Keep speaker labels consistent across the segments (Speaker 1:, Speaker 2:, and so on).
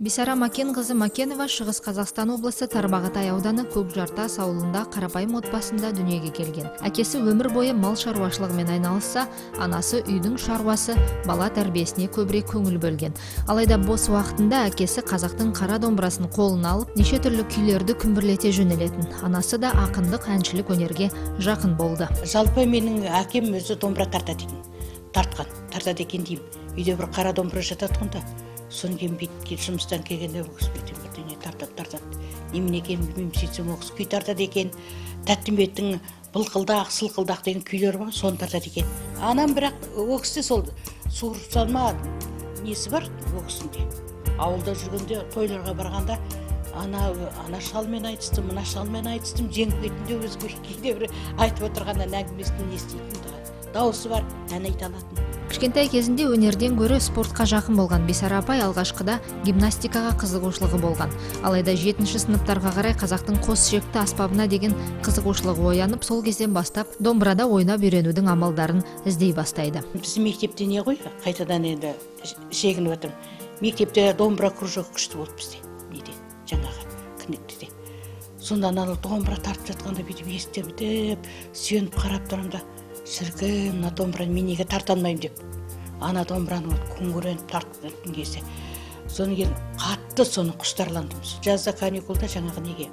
Speaker 1: Бисара Макен кызы Макенова Шығыс Қазақстан облысы Тарбағатай ауданы Көкжартас ауылында қарапайым отбасында дүниеге келген. Әкесі өмір бойы мал шаруашылығымен айналысса, анасы үйдің шаруасы, бала тәрбиесіне көбірек көңіл бөлген. Алайда бос уақытында әкесі қазақтың қара домбырасын қолына алып, неше түрлі күйлерді күмбірлете жөнелетін. Анасы да ақындық, әншілік өнерге жақын болды.
Speaker 2: Жалпы менің әкем өзі домбыра тартады екен деймін. Үйде бір қара домбыра жатады да. Соны кейін бүйтіп жұмыстан келгенде ол кісі бірдеңе тартады. Немене екенін білмеймін, сөйтсем ол кісі күй тартады екен. Тәттімбеттің былқылдақ, сылқылдақ деген күйлері бар, соны тартады екен. Анам бірақ ол кісіде сол суыр салма несі бар ол кісінде. Ауылда жүргенде тойларға барғанда ана шалмен айтыстым, мына шалмен айтыстым, жеңіп кетінде өзге кейде бір айтып отырғаннан әңгімесін еститін, дауысы бар, ән айта алатын.
Speaker 1: Кішкентай кезінде өнерден гөрі спортқа жақын болған Бисара апай алғашқыда гимнастикаға қызығушылығы болған. Алайда 7-ші сыныптарға қарай қазақтың қос шекті аспабына деген қызығушылығы оянып, сол кезден бастап домбырада ойнап үйренудің амалдарын іздей бастайды.
Speaker 2: Біздің мектепте не ғой? Қайтадан енді шегініп отырмын. Мектепте домбыра кружогі күшті болды бізде. Неде? Жаңағы кінектеде. Сонда анау домбыра тартып жатқанда бүйтіп естіп, сүйеніп қарап тұрмын да, шіркін, мына домбыраны мен неге тарта алмаймын деп. Ана домбыраны күңгіреніп тартып кесе. Соны кейін қатты соны құштарландым. Жазда каникулда жаңағы неге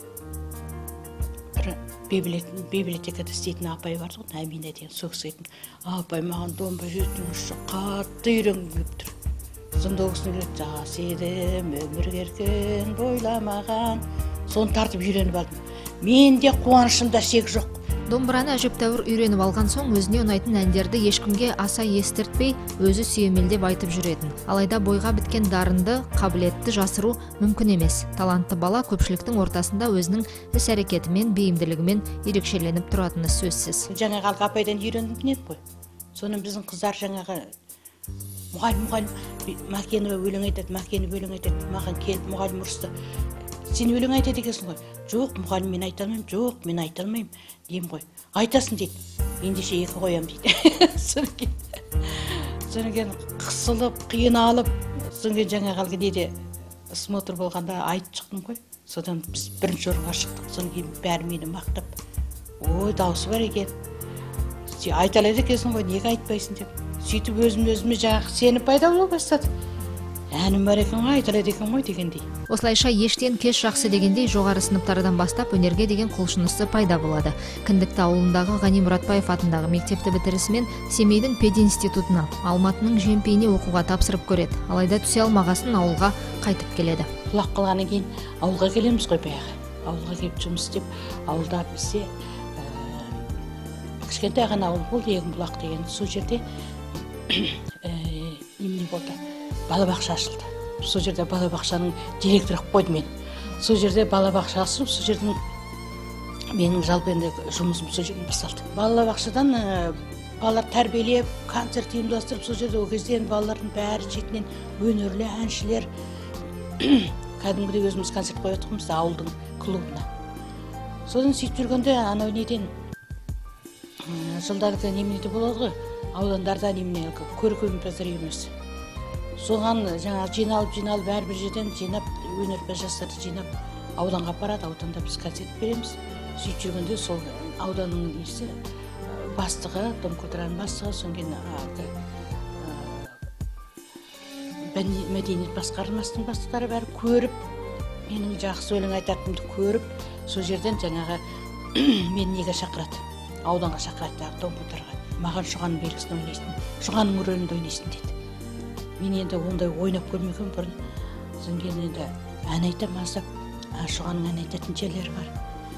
Speaker 2: библиотекада істейтін апай бар ғой, Әмина деген, сол кісі айтты, апай маған домбыра үйретіңізші, қатты үйренгім келіп тұр. Сонда ол кісінің үйретті, жас едім, өмір еркен бойламаған. Соны тартып үйреніп алдым. Менде қуанышымда шек жоқ.
Speaker 1: Домбыраны әжептәуір үйреніп алған соң өзіне ұнайтын әндерді ешкімге аса естіртпей, өзі сүйемелдеп айтып жүретін. Алайда бойға біткен дарынды, қабілетті жасыру мүмкін емес. Талантты бала көпшіліктің ортасында өзінің іс-әрекетімен, бейімділігімен ерекшеленіп тұратыны сөзсіз.
Speaker 2: Жаңағы апайдан үйрендім еді ғой. Соны біздің қыздар жаңағы мұғалім Макенова өлең айтады, маған келіп мұғалім ұрысты. Сен өлең айтады екенсің ғой. Жоқ, мұғалім, мен айта алмаймын. Жоқ, мен айта алмаймын деймін ғой. Айтасың дейді. Ендеше екі қоям дейді. Содан кейін қысылып, қиналып, содан кейін жаңағы неде смотр болғанда айтып шықтым ғой. Содан біз бірінші орынға шықтық. Содан кейін бәрі мені мақтап, ой, дауысы бар екен. Айта алады екенсің ғой, неге айтпайсың деп. Сөйтіп өзіме жаңағы сені пайда бола бастады. Әнім бар екен ғой, айта алады екен ғой дегендей.
Speaker 1: Осылайша ештен кеш жақсы дегендей жоғары сыныптардан бастап өнерге деген құлшынысы пайда болады. Кіндікті ауылындағы Ғани Мұратбаев атындағы мектепті бітірісімен Семейдің пединститутына, Алматының Жемпейіне оқуға тапсырып көреді. Алайда түсе алмағасын ауылға қайтып келеді.
Speaker 2: Құлақ қылғаннан кейін ауылға келеміз ғой баяғы. Ауылға келіп жұмыс істеп, ауылда бізде кішкентай ғана ауыл болды, Егінбұлақ деген. Сол жерде немене болды? Балабақша ашылды. Сол жерде балабақшаның директоры қойды мен. Сол жерде балабақша ашылып, сол жердің менің жалпы енді жұмысым сол жерден басталды. Балабақшадан балалар тәрбиелеп, концерт ұйымдастырып, сол жерде ол кезде балалардың бәрі шетінен өнерлі әншілер кәдімгідей өзіміз концерт қойып отырмыз ауылдың клубына. Содан сөйтіп жүргенде анау неден жылдарда неменеде болады ғой, аудандарда немене көркемпаздар үйірмесі. Соған жаңағы жиналып әрбір жерден жинап, өнерпаз жастарды жинап, ауданға апарады, ауданда біз концерт береміз. Сөйтіп жүргенде сол ауданның несі бастығы, домкультураның бастығы, содан кейін мәдениет басқармасының бастықтары бәрі көріп, менің жақсы өлең айтатынымды көріп, сол жерден жаңағы мені неге шақырады, ауданға шақырады, домкультураға. Маған Шұғаның белгісін ойнайсың, Шұғаның рөлінде ойнайсың дейді. Мен енді ондай ойнап көрмеген бұрын. Содан кейін енді ән айтам аздап, Шұғаның ән айтатын жерлері бар.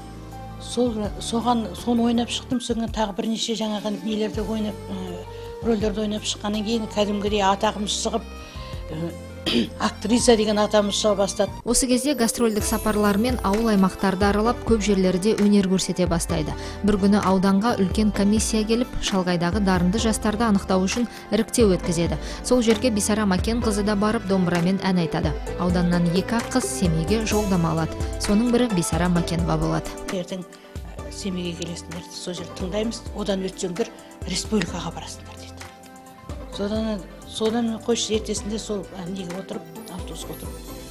Speaker 2: Соны ойнап шықтым, содан тағы бірнеше жаңағы нелерді ойнап, рөлдерді ойнап шыққаннан кейін кәдімгідей атағымыз шығып, актриса деген атамыз шыға бастады.
Speaker 1: Осы кезде гастрольдік сапарлармен ауыл аймақтарды аралап, көп жерлерде өнер көрсете бастайды. Бір күні ауданға үлкен комиссия келіп, шалғайдағы дарынды жастарды анықтау үшін іріктеу өткізеді. Сол жерге Бисара Макен қызы да барып домбырамен ән айтады. Ауданнан 2 қыз Семейге жолдама алады. Соның бірі Бисара Макенова болады.
Speaker 2: Ертең Семейге келесіңдер, сол жерді тыңдаймыз, одан өтсеңдер республикаға барасыңдар дейді. Содан қойшы ертесінде сол неге отырып, автобусқа отырып,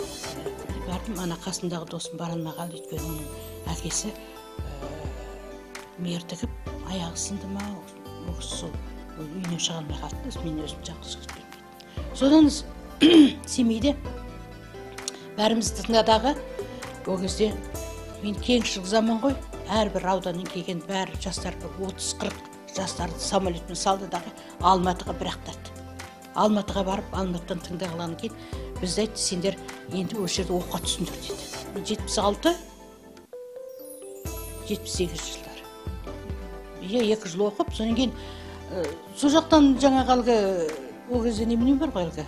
Speaker 2: едім, ана қасындағы досым бара алмаған, өйткені оның әкесі мертігіп, аяғы сынды ма, сол үйінен шыға алмай қалды, мен өзім жақсы көрмеймін. Содан Семейде бәрімізді тыңдадағы, ол кезде мен кеңшілік заман ғой, әрбір ауданнан келген бәрі жастар 30-40 жастарды самолетпен салды дағы Алматыға бір ақтарды. Алматыға барып, Алматыдан тыңдағылан кейін, бізді айтты, сендер енді осы жерде оқуға түсіндір деді. 76-78 жылдары. 2 жыл оқып, содан кейін сол жақтан жаңағы алғы, ол кезде неменен бар ғой әлгі,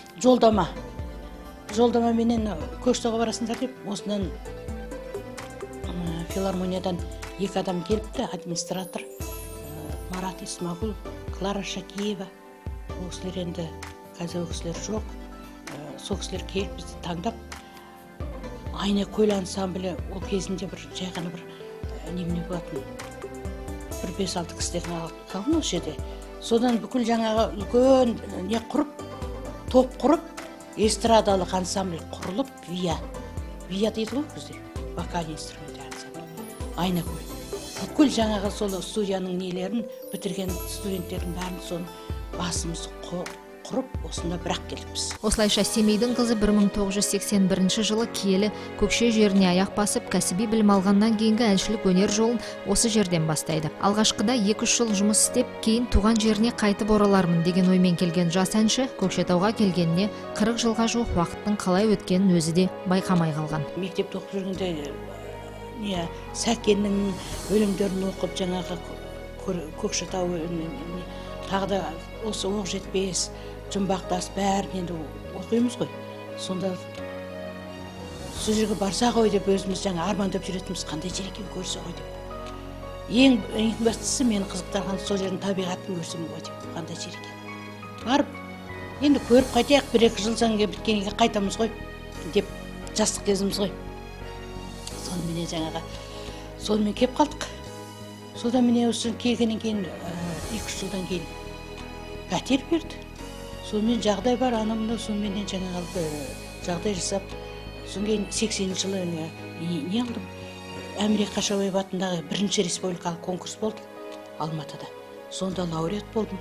Speaker 2: жолдама менен Көкшетауға барасыңдар деп, осынан филармониядан 2 адам келіпті, администратор Марат Исмағұл, Клара Шакиева. Ол кісілер енді қазір ол кісілер жоқ. Сол кісілер келіп бізді таңдап, Айна Көл ансамблі ол кезінде бір жай ғана бір немене болатын. Бір 5-6 кісілерін алған ол жерде. Содан бүкіл жаңағы үлкен не құрып, топ құрып, эстрадалық ансамбль құрылып, Вия дейді ғой бізде, вокальный инструмент ансамбль. Айна Көл. Бүкіл жаңағы сол студияның нелерін бітірген студенттердің бәрін соны басымыз құрып, осында бірақ келіппіз.
Speaker 1: Осылайша Семейдің қызы 1981 жылы киелі Көкше жеріне аяқ басып, кәсіби білім алғаннан кейінгі әншілік өнер жолын осы жерден бастайды. Алғашқыда 2-3 жыл жұмыс істеп, кейін туған жеріне қайтып оралармын деген оймен келген жас әнші Көкшетауға келгеніне 40 жылға жуық уақыттың қалай өткенін өзі де байқамай қалған.
Speaker 2: Мектепте оқып жүргенде Сәкеннің өлеңдерін оқып, жаңағы Көкшетау тағы да осы Оқжетпес, Жұмбақтас бәрін енді оқимыз ғой. Сонда сол жерге барса ғой деп өзіміз жаңа армандап жүретіміз, қандай жер екен көрсе ғой деп. Ең бастысы мені қызықтырған сол жердің табиғатын көрсем ғой деп, қандай жер екен. Барып, енді көріп қайтайық, 1-2 жыл соң біткенге қайтамыз ғой деп жастық кезіміз ғой. Сонымен жаңағы сонымен кеп қалдық. Содан міне осы келгеннен кейін 2-3 жылдан кейін пәтер берді. Сонымен жағдай бар, анамда сонымен жаңағы жағдай жасап, содан кейін 80 жылы не алдым. Әміре Қашауаев атындағы 1-ші республикалық конкурс болды Алматыда. Сонда лауреат болдым.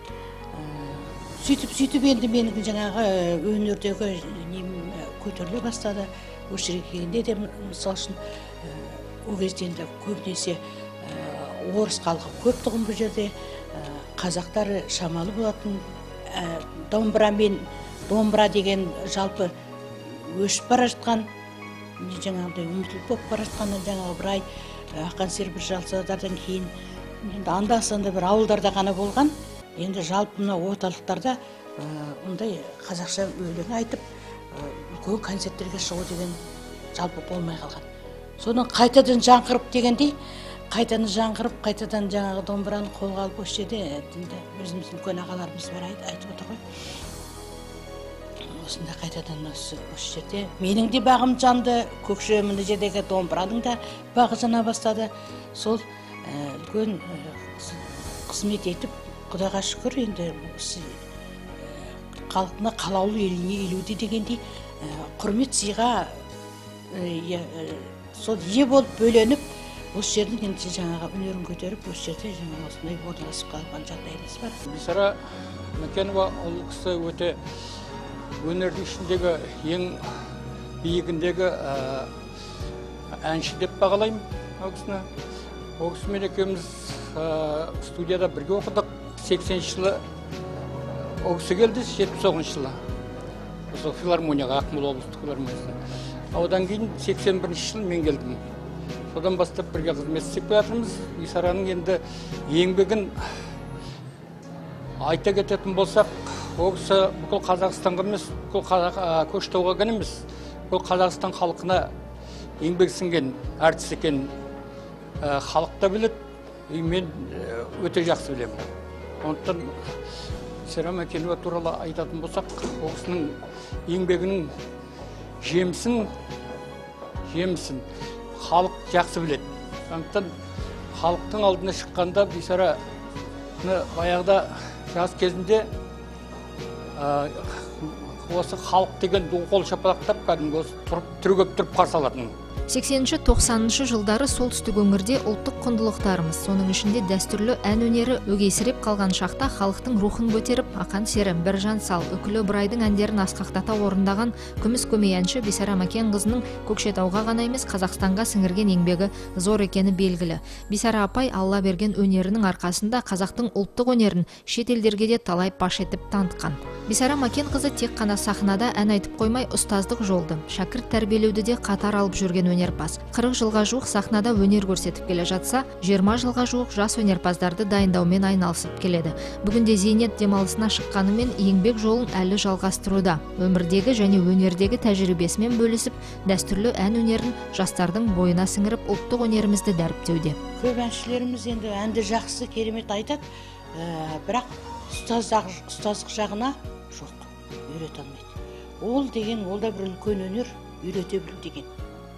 Speaker 2: Сөйтіп енді менің жаңағы өнердегі көтеріле бастады. Осы жерге келгенде де, мысал үшін, ол кезде енді көбінесе орыс халқы көп тұғын бұл жерде, қазақтары шамалы болатын, домбыра деген жалпы өшіп бара жатқан, жаңағыдай ұмытылып болып бара жатқаннан жаңағы бір ай ақан сері бір жалсадардан кейін анда-санда бір ауылдарда ғана болған. Енді жалпы мына орталықтарда ондай қазақша өлең айтып, үлкен концерттерге шығу деген жалпы болмай қалған. Содан қайтадан жаңғырып дегендей, қайтадан жаңағы домбыраны қолға алып осы жерде өзіміздің үлкен ағаларымыз бар айтып отыр ғой. Осында қайтадан осы жерде менің де бағым жанды, Көкше мына жердегі домбыраның да бағы жана бастады. Сол үлкен қызмет етіп, Құдайға шүкір, енді халқына қалаулы еліне елуде дегендей құрмет сыйға сол ие болып бөленіп, осы жердің енді жаңағы өнерін көтеріп, осы жерде жаңағы осындай орналасып қалған жағдайымыз бар.
Speaker 3: Бисара Мәкенова ол кісі өте өнердің ішіндегі ең биігіндегі әнші деп бағалаймын ол кісіні. Ол кісімен екеуміз студияда бірге оқыдық. 80 жылы ол кісі келді, 79 жылы осы филармонияға, Ақмола облыстық филармониясына. Одан кейін 81 жыл мен келдім. Содан бастап бірге қызмет істеп жатырмыз. Бисараның енді еңбегін айта кететін болсақ, ол кісі бүкіл Қазақстанға емес, бүкіл Көкшетауға ғана емес, бүкіл Қазақстан халқына еңбек сіңген әртіс екен. Халық та біледі, мен өте жақсы білемін. Онтан Бисара Мәкенова туралы айтатын болсақ, ол кісінің еңбегінің жемісін халық жақсы біледі. Сондықтан халықтың алдына шыққанда Бисараны баяғыда жас кезінде осы халық деген қол шапалақтап кәдімгі осы түрегеп тұрып қарсы алатын.
Speaker 1: 80-90 жылдары солтүстік өңірде ұлттық құндылықтарымыз, соның ішінде дәстүрлі ән өнері өгейсіреп қалған шақта халықтың рухын көтеріп, ақан сері, Біржан Сал, Үкілі Ыбырайдың әндерін асқақтата орындаған күміс көмей әнші Бисара Макен қызының Көкшетауға ғана емес Қазақстанға сіңірген еңбегі зор екені белгілі. Бисара апай Алла берген өнерінің арқасында қазақтың ұлттық өнерін шет елдерге де талай паш етіп танытқан. Бисара Макен қызы тек қана сахнада ән айтып қоймай, ұстаздық жолды, шәкірт тәрбиелеуді де қатар алып жүрген өнерпаз. 40 жылға жуық сахнада өнер көрсетіп келе жатса, 20 жылға жуық жас өнерпаздарды дайындаумен айналысып келеді. Бүгінде зейнет демалысына шыққанымен еңбек жолын әлі жалғастыруда. Өмірдегі және өнердегі тәжірибесімен бөлісіп, дәстүрлі ән өнерін жастардың бойына сіңіріп, ұлттық өнерімізді дәріптеуде.
Speaker 2: Көп әншілеріміз енді әнді жақсы, керемет айтады, бірақ ұстаздық жағына жоқ, үйрете алмайды. Ол деген, ол да бір үлкен өнер, үйрете білу деген.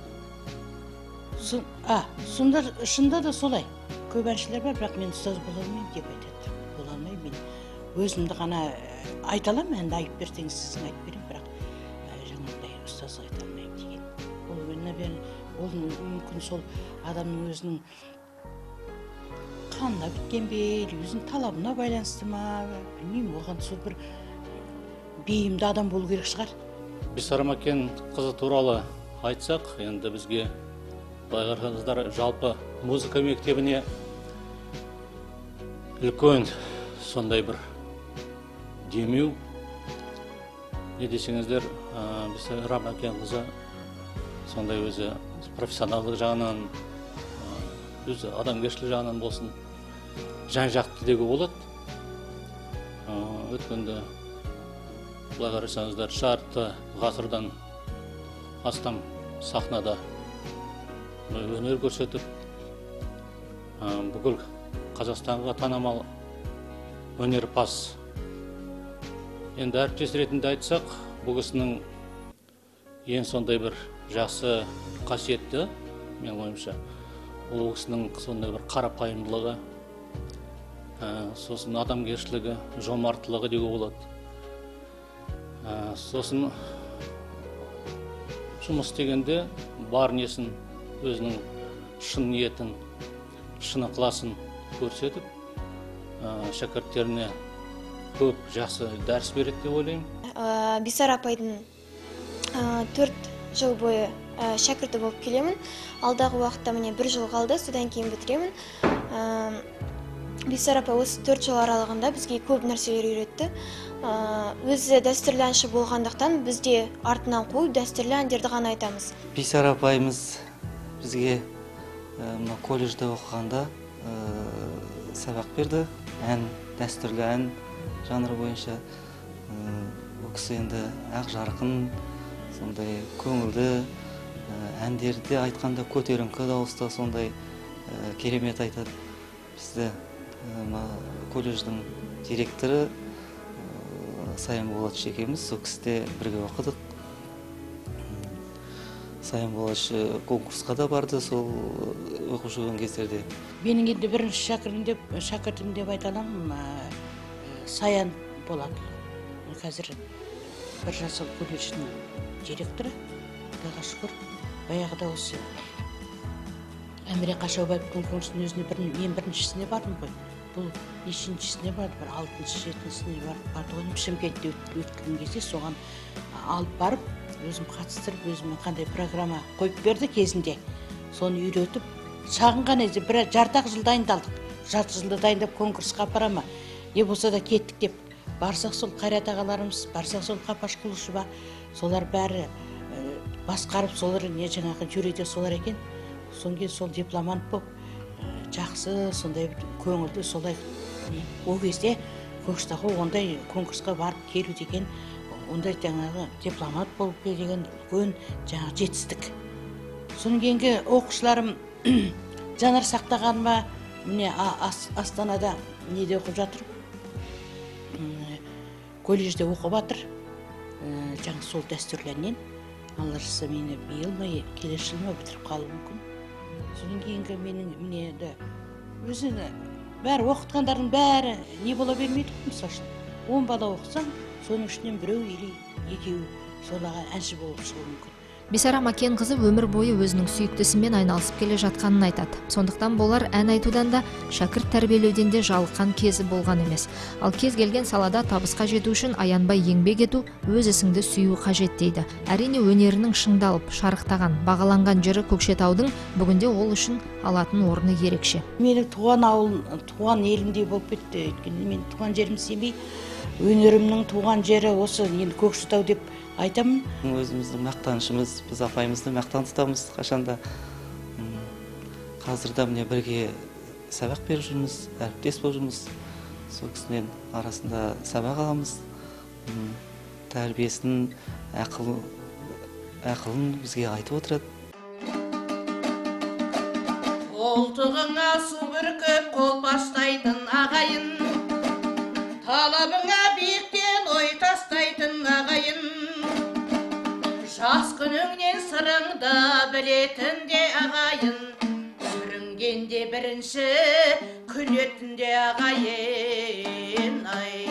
Speaker 2: Сонда шында да солай. Көп әншілер бар, бірақ мен ұстаз бола алмаймын деп айтады. Бола алмаймын, мен өзімді ғана айта аламын, әнді айтып берсеңіз сіздің айтып беремін, бірақ жаңағыдай ұстаз айта алмаймын деген. Ол мүмкін сол адамның өзінің қанына біткен бе, өзінің талабына байланысты ма, білмеймін, оған сол бір бейімді адам болу керек шығар.
Speaker 4: Бисара Макен қызы туралы айтсақ, енді бізге байғарғаныздар жалпы музыка мектебіне үлкен сондай бір демеу. Не десеңіздер, Бисара Макен қызы сондай өзі профессионалдық жағынан, өзі адамгершілік жағынан болсын, жан-жақты деуге болады. Өткенде былай қарасаңыздар, жарты ғасырдан астам сахнада өнер көрсетіп, бүкіл Қазақстанға танымал өнерпаз. Енді әріптес ретінде айтсақ, бұл кісінің ең сондай бір жақсы қасиетті, мен ойымша, ол кісінің сондай бір қарапайымдылығы, сосын адамгершілігі, жомарттылығы деуге болады. Сосын жұмыс дегенде бар несін, өзінің шын ниетін, шын ықыласын көрсетіп, шәкірттеріне көп жақсы дәріс береді деп ойлаймын.
Speaker 5: Бисара апайдың 4 жыл бойы шәкірті болып келемін. Алдағы уақытта міне 1 жыл қалды, содан кейін бітіремін. Бисара апай осы 4 жыл аралығында бізге көп нәрселер үйретті. Өзі дәстүрлі әнші болғандықтан бізде артынан қойып дәстүрлі әндерді ғана айтамыз.
Speaker 6: Бисара апайымыз бізге колледжде оқығанда сабақ берді. Дәстүрлі ән жанры бойынша. Ол кісі енді ақ жарқын, сондай көңілді, әндерді айтқанда көтеріңкі дауыста сондай керемет айтады. Бізді колледждің директоры Сайын Болат екеуміз сол кісіде бірге оқыдық. Сайын Болат конкурсқа да барды сол оқып жүрген кездерде.
Speaker 2: Менің енді бірінші шәкіртім деп айта аламын, Саян Болат. Қазір Біржан Сал колледжінің директоры. Құдайға шүкір, баяғыда осы Әміре Қашаубаев конкурсының өзіне мен біріншісіне бардым ғой. Бұл нешіншісіне барды, бір 6-7-сіне барды ғой. Шымкентте өткен кезде соған алып барып, өзім қатыстырып, өзіме қандай программа қойып берді кезінде. Соны үйретіп, шағын ғана бір жарты жыл дайындалдық. Жарты жылда дайындап конкурсқа апарама. Не болса да кеттік деп. Барсақ сол Қайрат ағаларымыз, барсақ сол Қапаш Құлышева, солар бәрі басқарып, солар не жаңағы жүреде солар екен. Соңғы сол дипломант болып, жақсы, сондай көңілді, солай ол кезде Көкшетауға ондай конкурсқа барып келу деген, ондай жаңағы дипломат болып келген үлкен жаңағы жетістік. Соның кейінгі оқушыларым жанар сақтаған ба, міне Астанада неде оқып жатыр, колледжде оқып жатыр, жаңа сол дәстүрлерінен. Алла жазса мені биыл ма, келесі жыл ма бітіріп қалуы мүмкін. Содан кейінгі менің міне өзіні бәрі оқытқандардың бәрі не бола бермейді, мысалы үшін 10 бала оқысаң, соның ішінен біреу или екеуі солаға әнші болып шығуы мүмкін.
Speaker 1: Бисара Макен қызы өмір бойы өзінің сүйіктісімен айналысып келе жатқанын айтады. Сондықтан болар ән айтудан да, шәкірт тәрбиелеуден де жалыққан кезі болған емес. Ал кез келген салада табысқа жету үшін аянбай еңбек ету, өз ісіңді сүю қажет дейді. Әрине өнерінің шыңдалып, шарықтаған, бағаланған жері Көкшетаудың бүгінде ол үшін алатын орны ерекше.
Speaker 2: Менің туған ауылым, туған елімдей болып кетті. Өйткені мен туған жерім Семей, өнерімнің туған жері осы енді Көкшетау деп айтамын.
Speaker 6: Өзіміздің мақтанышымыз, біз апайымызды мақтан тұтамыз қашанда. Қазірде міне бірге сабақ беріп жүрміз, әріптес болып жүрміз. Сол кісімен арасында сабақ аламыз. Тәрбиесін, ақылын бізге айтып отырады.
Speaker 2: Қолтығыңа су бүркіп қол бастайтын ағайын, талабыңа биіктен ой тастайтын ағайын, жас күніңнен сырыңды білетін де ағайын, сүрінгенде бірінші күлетін де ағайын.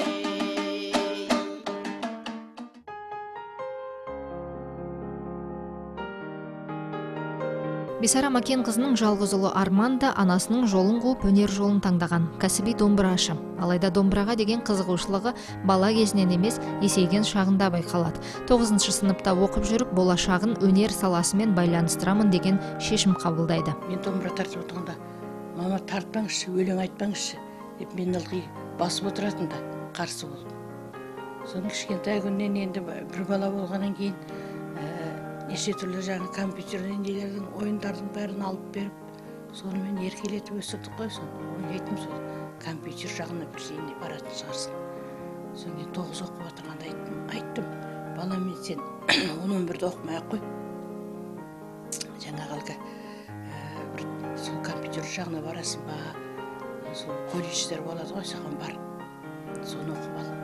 Speaker 1: Бисара Макен қызының жалғыз ұлы Арман да анасының жолын қуып өнер жолын таңдаған, кәсіби домбырашы. Алайда домбыраға деген қызығушылығы бала кезінен емес, есейген шағында байқалады. 9-шы сыныпта оқып жүріп, болашағын өнер саласымен байланыстырамын деген шешім қабылдайды.
Speaker 2: Мен домбыра тартып отырғанда, мама тартпаңызшы, өлең айтпаңызшы деп мен ылғи басып отыратын да, қарсы болып. Соның кішкентай күннен енді бір бала болғаннан кейін неше түрлі жаңа компьютерлер нелердің ойындардың бәрін алып беріп, сонымен еркелетіп өсірдік қой. Соны ойлайтын сол компьютер жағына бірдеңе баратын шығарсың. Соны 9 оқып отырғанда айттым, балам, мен сен 10-11-ді оқымай-ақ қой. Жаңағы бір сол компьютер жағына барасың ба, сол колледждер болады ғой, саған бар. Соны оқып ал.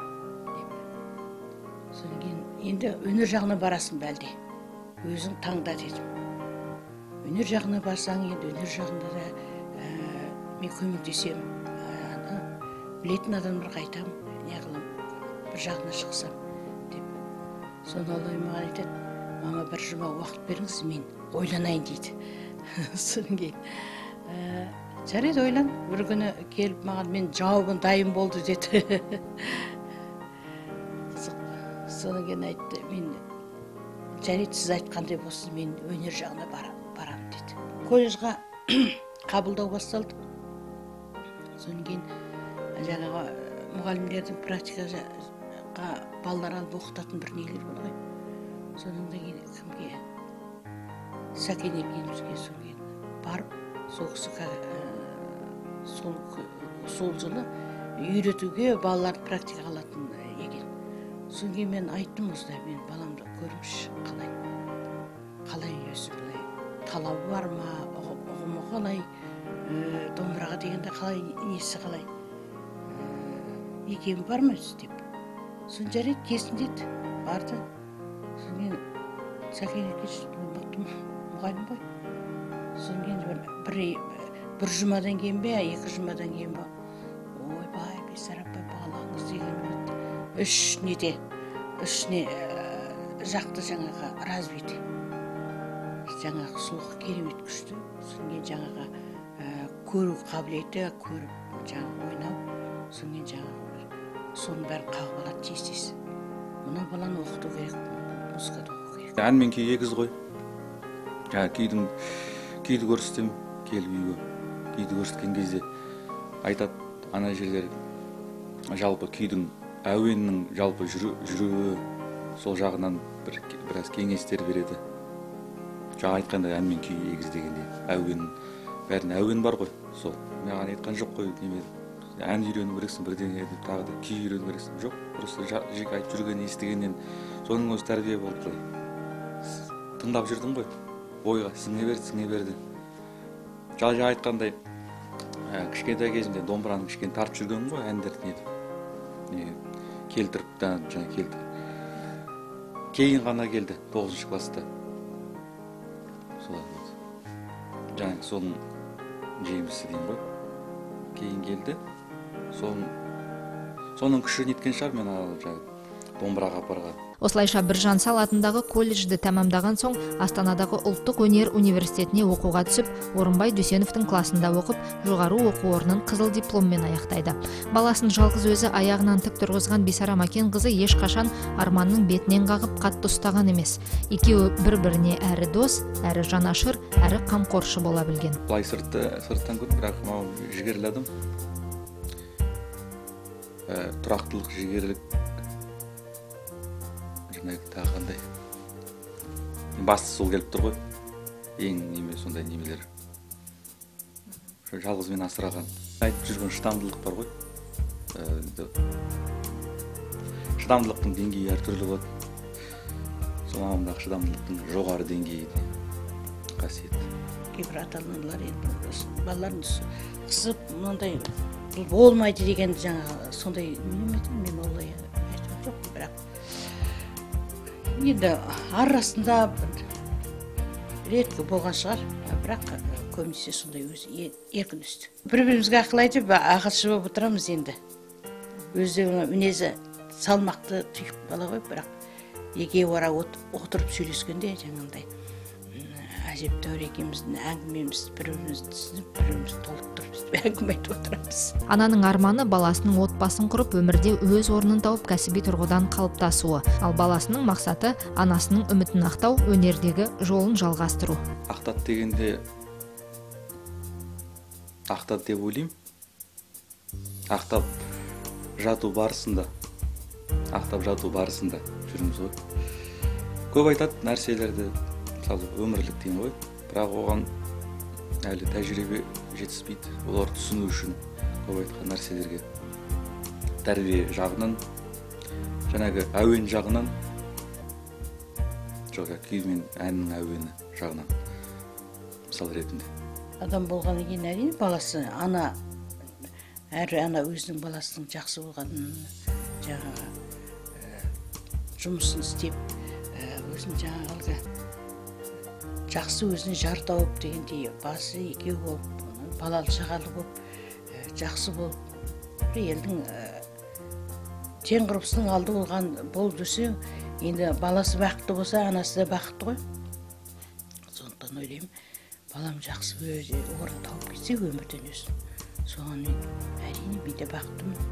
Speaker 2: Содан кейін енді өнер жағына барасың бәлде. Өзің таңда дедім. Өнер жағына барсаң, енді өнер жағында да мен көмектесем, білетін адамдарға айтам, неғылым, бір жағына шықсам деп. Соны Аллай маған айтады, мама, бір жұма уақыт беріңіз, мен ойланайын дейді. Содан кейін жарайды, ойлан. Бір күні келіп маған, мен жауабын дайын болды деді. Содан кейін айтты, мен жарайды, сіз айтқандай болсын, мен өнер жағына барам деді. Колледжға қабылдау басталды. Содан кейін жаңағы мұғалімдердің практикаға балалар алып оқытатын бір нелер болды ғой. Содан кейін кімге? Сәкен екеумізге содан кейін барып, сол кісі сол жылы үйретуге балаларды практика алатын екен. Содан кейін мен айттым, осылай, мен баламды көріңізші, қалай өсіп, талабы бар ма, ұғымы қалай, домбыраға дегенде қалай, несі қалай, екеуі бар ма деп. Соны жарайды, келсін деді, барды. Содан кейін Сәкен екеш, мұғалім ғой. Содан кейін бір жұмадан кейін бе, 2 жұмадан кейін бе, ойбай, Бисара апай, бағалаңыз деген болады. Үш жақты жаңағы развитие. Жаңағы слух керемет күшті. Содан кейін жаңағы көру қабілеті, көріп жаңағы ойнау. Содан кейін жаңағы соның бәрін қағып алады тез-тез. Мұны баланы оқыту керек, музыкада оқу керек.
Speaker 7: Ән мен күй егіз ғой. Күйді көрсетем, келіп үйге. Күйді көрсеткен кезде айтады, ана жерлер жалпы күйдің әуеннің жалпы жүруі сол жағынан біраз кеңестер береді. Жаңа айтқанда ән мен күй егіз дегенде бәрін әуен бар ғой. Сол маған айтқан жоқ қой, ән үйрену керексің, бірдеңе деп тағы да күй үйрену керексің. Жоқ, просто жеке айтып жүрген, естігеннен соның өзі тәрбие болды. Тыңдап жүрдің ғой, бойға сіңе берді. Жаңа айтқандай, кішкентай кезімде домбыраны кішкене тартып жүргенім ғой, әндерді келтіріп, жаңа келді. Кейін ғана келді, 9-шы класста. Жаңа соның жемісі деймін ғой. Кейін келді. Соның күші неткен шығар мен домбыраға апарған.
Speaker 1: Осылайша Біржан Сал атындағы колледжді тәмамдаған соң Астанадағы Ұлттық өнер университетіне оқуға түсіп, Орынбай Дүйсеновтің классында оқып, жоғары оқу орнын қызыл дипломмен аяқтайды. Баласын жалғыз өзі аяғынан тік тұрғызған Бисара Макен қызы ешқашан арманның бетінен қағып қатты ұстаған емес. Екеуі бір-біріне әрі дос, әрі жанашыр, әрі қамқоршы бола білген.
Speaker 7: Былай сырттан көріп, бірақ маған жігерлі адам. Тұрақтылық, жігерлік, тағы қандай. Басты сол келіп тұр ғой. Ең неме сондай немелер. Жалғызбен асыраған. Айтып жүрген шыдамдылық бар ғой. Шыдамдылықтың деңгейі әртүрлі болады. Сол мамамдағы шыдамдылықтың жоғары деңгейі қасиет.
Speaker 2: Кейбір ата-аналар енді балаларын қызып, мынандай болмайды деген жаңағы сондай мен олай айтқан жоқ, бірақ енді арасында реткі болған шығар, бірақ көбінесе сондай өзі еркін өсті. Бір-бірімізге ақыл айтып, ақылшы болып отырамыз енді. Өздерінің мінезі салмақты тұйық бала ғой, бірақ екеуі ара отырып сөйлескенде жаңағындай әжептәуір екеуміздің әңгімеміз бір-бірімізді түсініп, бір-бірімізді толықтырып әңгіме айтып отырамыз.
Speaker 1: Ананың арманы баласының отбасын құрып, өмірде өз орнын тауып, кәсіби тұрғыдан қалыптасуы. Ал баласының мақсаты анасының үмітін ақтау, өнердегі жолын жалғастыру.
Speaker 7: Ақтады дегенде ақтады деп ойлаймын. Ақтап жату барысында жүрміз ғой. Көп айтады нәрселерді, өмірлік дейін ғой, бірақ оған әлі тәжірибе жетіспейді. Олар түсіну үшін көп айтқан нәрселерге тәрбие жағынан, жаңағы әуен жағынан, күй мен әннің әуені жағынан мысал ретінде.
Speaker 2: Адам болғаннан кейін әрине баласы, әрі ана өзінің баласының жақсы болғанын, жаңағы жұмысын істеп, өзінің жаңағы жақсы өзіне жар тауып дегендей, басы екеу болып, балалы шағалы болып, жақсы болып, елдің тең құрбысының алды болған болып жүрсе, енді баласы бақытты болса, анасы да бақытты ғой. Сондықтан ойлаймын, балам жақсы орын тауып кетсе, өмірден өсін. Соған әрине мен де бақыттымын.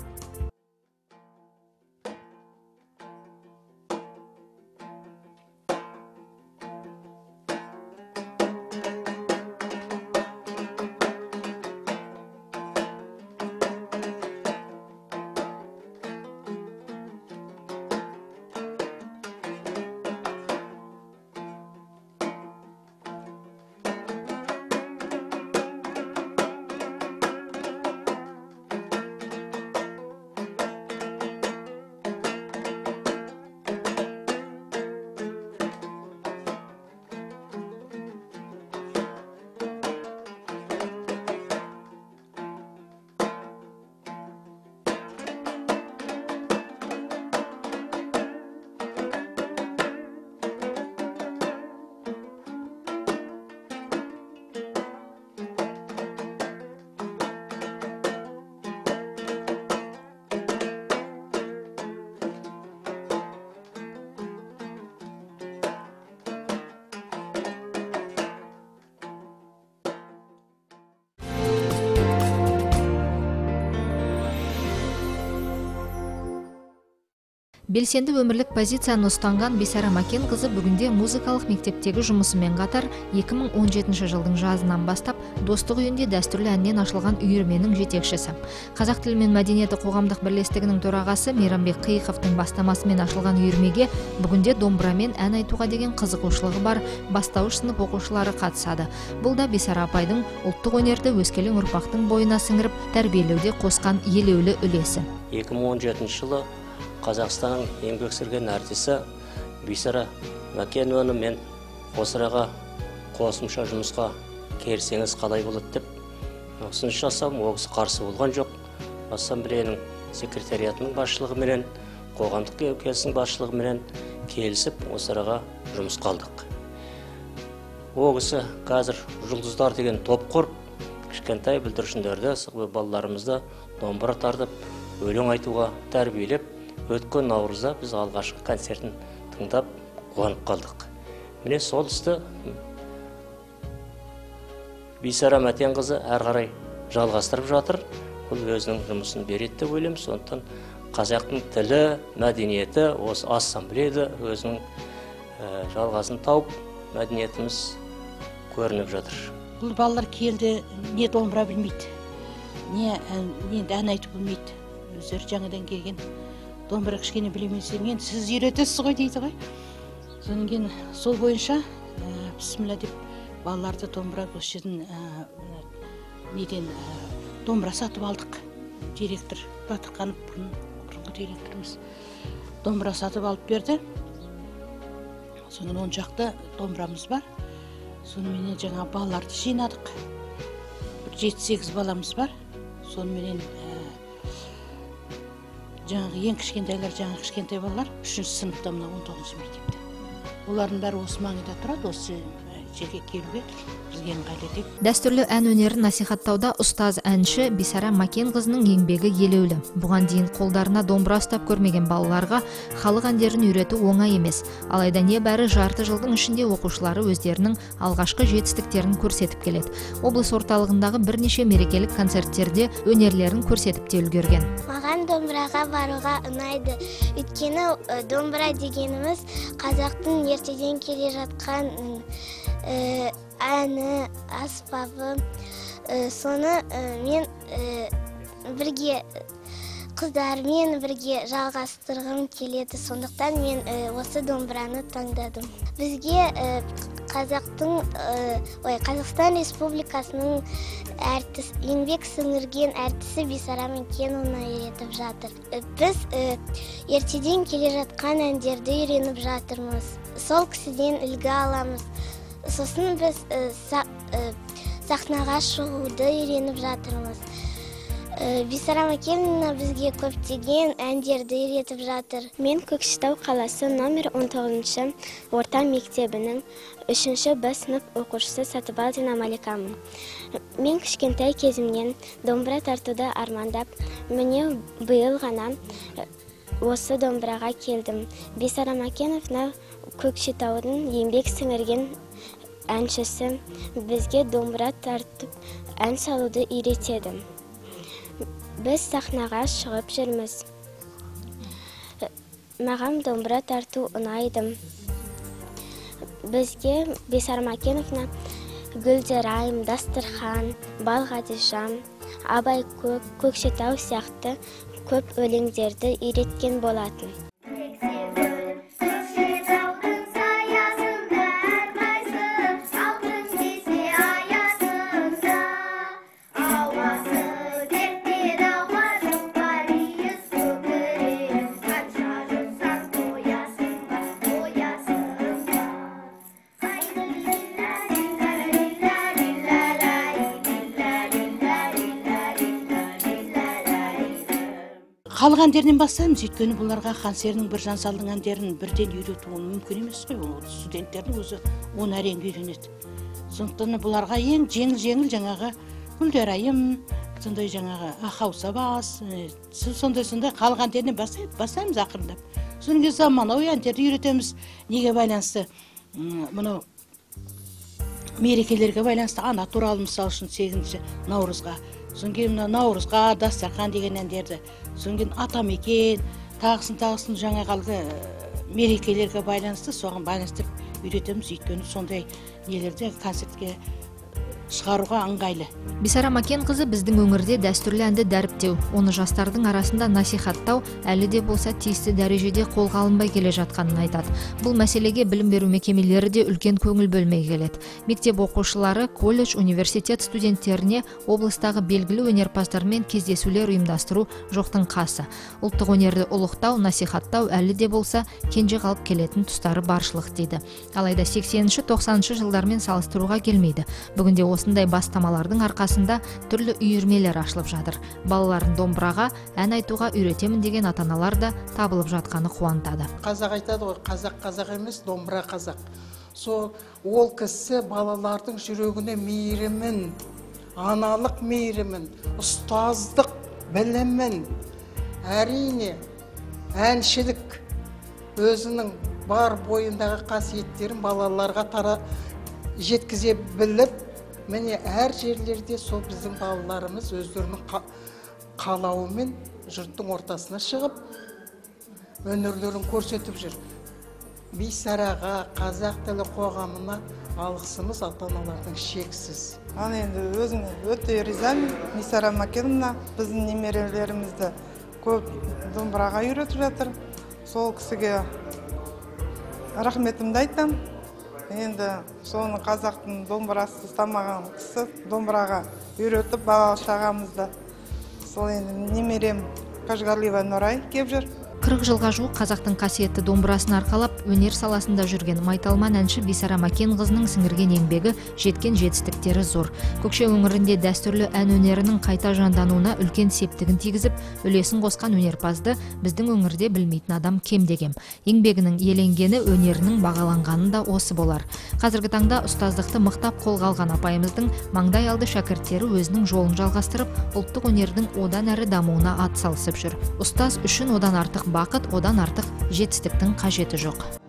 Speaker 1: Белсенді өмірлік позицияны ұстанған Бисара Макен қызы бүгінде музыкалық мектептегі жұмысымен қатар 2017 жылдың жазынан бастап Достық үйінде дәстүрлі әннен ашылған үйірменің жетекшісі. Қазақ тілі мен мәдениеті қоғамдық бірлестігінің төрағасы Мейрамбек Қиықовтың бастамасымен ашылған үйірмеге бүгінде домбырамен ән айтуға деген қызығушылығы бар бастауыш сынып оқушылары қатысады. Бұл да Бисара апайдың ұлттық өнерді өскелең ұрпақтың бойына сіңіріп, тәрбиелеуде қосқан елеулі үлесі.
Speaker 8: 2017 жылы Қазақстанның еңбек сіңірген артисі Бисара Макенованы мен осыраға қосымша жұмысқа келсеңіз қалай болады деп ұсыныс жасадым. Ол кісі қарсы болған жоқ. Ассамблеяның секретариатының басшылығыменен, қоғамдық кеңестің басшылығыменен келісіп осыраға жұмыс қалдық. Ол кісі қазір жұлдыздар деген топ құрып, кішкентай бүлдіршіндерді, балаларымызды домбыра тартып, өлең айтуға тәрбиелеп, өткен наурызда біз алғашқы концертін тыңдап қуанып қалдық. Міне сол істі Бисара Мәтенқызы әрі қарай жалғастырып жатыр. Бұл өзінің жұмысын береді деп ойлаймын. Сондықтан қазақтың тілі, мәдениеті, осы ассамблеяда өзінің жалғасын тауып, мәдениетіміз көрініп жатыр.
Speaker 2: Бұл балалар келді, не домбыра білмейді, не ән айтып білмейді. Өздері жаңадан келген домбыра кішкене білемесең, енді сіз үйретесіз ғой дейді ғой. Содан кейін сол бойынша бісміллә деп балаларды домбыра көшетін неден домбыра сатып алдық. Директор Батырқанов бұрынғы директорымыз домбыра сатып алып берді. Соның 10 жақты домбырамыз бар. Сонымен жаңа балаларды жинадық. 7-8 баламыз бар. Сонымен жаңағы ең кішкентайлар, жаңа кішкентай балалар 3-ші сыныпта, мына 19 мектепте. Олардың бәрі осы маңында тұрады, осы жерге келуге бізге ыңғайлы.
Speaker 1: Дәстүрлі ән өнерін насихаттауда ұстаз әнші Бисара Макенқызының еңбегі елеулі. Бұған дейін қолдарына домбыра ұстап көрмеген балаларға халық әндерін үйрету оңай емес. Алайда небәрі жарты жылдың ішінде оқушылары өздерінің алғашқы жетістіктерін көрсетіп келеді. Облыс орталығындағы бірнеше мерекелік концерттерде өнерлерін көрсетіп те үлгерген.
Speaker 9: Маған домбыраға баруға ұнайды. Өйткені домбыра дегеніміз қазақтың ертеден келе жатқан әні, аспабы. Соны мен бірге қыздармен бірге жалғастырғым келеді. Сондықтан мен осы домбыраны таңдадым. Бізге Қазақстан Республикасының еңбек сіңірген әртісі Бисара Макеновна үйретіп жатыр. Біз ертеден келе жатқан әндерді үйреніп жатырмыз. Сол кісіден үлгі аламыз. Сосын біз сахнаға шығуды үйреніп жатырмыз. Бисара Макеновна бізге көптеген әндерді үйретіп жатыр. Мен Көкшетау қаласы номер 19 орта мектебінің 3-ші Б сынып оқушысы Сатыбалдина Маликамын. Мен кішкентай кезімнен домбыра тартуды армандап, міне биыл ғана осы домбыраға келдім. Бисара Макеновна Көкшетаудың еңбек сіңірген әншісі, бізге домбыра тартып ән салуды үйретеді. Біз сахнаға шығып жүрміз. Маған домбыра тарту ұнайды. Бізге Бисара Макеновна Гүлдерайым, Дастархан, Балғадишам, Абай Көкшетау сияқты көп өлеңдерді үйреткен болатын.
Speaker 2: Халық әндерінен бастаймыз, өйткені бұларға хан серінің бір жансалдың әндерін бірден үйрету мүмкін емес қой. Студенттердің өзі оны әрең үйренеді. Сондықтан бұларға ең жеңіл жаңағы Гүлдерайым, сондай жаңағы Ақауса бас, сондай халық әндерінен бастаймыз ақырындап. Содан кейін заманауи әндерді үйретеміз. Неге байланысты? Мұнау мерекелерге байланысты ана туралы, мысал үшін 8 наурызға. Содан кейін наурызға, Дастархан деген әндерді. Содан кейін Атамекен, тағысын жаңағы мерекелерге байланысты, соған байланыстырып үйретеміз. Өйткені сондай нелерде концертке шығаруға ыңғайлы.
Speaker 1: Бисара Макенқызы біздің өңірде дәстүрлі әнді дәріптеу, оны жастардың арасында насихаттау әлі де болса тиісті дәрежеде қолға алынбай келе жатқанын айтады. Бұл мәселеге білім беру мекемелері де үлкен көңіл бөлмей келеді. Мектеп оқушылары, колледж, университет студенттеріне облыстағы белгілі өнерпаздармен кездесулер ұйымдастыру жоқтың қасы. Ұлттық өнерді ұлықтау, насихаттау әлі де болса кенже қалып келетін тұстары баршылық дейді. Алайда 80-90 жылдармен салыстыруға келмейді. Бүгінде осындай бастамалардың арқасында түрлі үйірмелер ашылып жатыр. Балаларын домбыраға, ән айтуға үйретемін деген ата-аналар да табылып жатқаны қуантады.
Speaker 10: Қазақ айтады ғой, қазақ емес, домбыра қазақ. Ол кісі балалардың жүрегіне мейірімін, аналық мейірімін, ұстаздық білімін, әрине әншілік өзінің бар бойындағы қасиеттерін балаларға жеткізе біліп, міне әр жерлерде сол біздің балаларымыз өздерінің қалауымен жұрттың ортасына шығып, өнерлерін көрсетіп жүр. Бисараға, қазақ тілі қоғамына алғысымыз ата-аналардың шексіз.
Speaker 11: Ал енді өзіме өте ризамын. Бисара Макеновна біздің немерелерімізді көп домбыраға үйретіп жатыр. Сол кісіге рахметімді айтам. Енді соны қазақтың домбырасы ұстамаған кісі домбыраға үйретіп бала шағамызды. Сол енді немерем Қажғалиева Нұрай кеп жүр.
Speaker 1: 40 жылға жуық қазақтың қасиетті домбырасын арқалап, өнер саласында жүрген майталман әнші Бисара Макенқызының сіңірген еңбегі, жеткен жетістіктері зор. Көкше өңірінде дәстүрлі ән өнерінің қайта жандануына үлкен септігін тигізіп, үлесін қосқан өнерпазды біздің өңірде білмейтін адам кемде-кем. Еңбегінің еленгені, өнерінің бағаланғаны да осы болар. Қазіргі таңда ұстаздықты мықтап қолға алған апайымыздың маңдай алды шәкірттері өзінің жолын жалғастырып, ұлттық өнердің одан әрі дамуына атсалысып жүр. Ұстаз үшін одан артық бақыт, одан артық жетістіктің қажеті жоқ.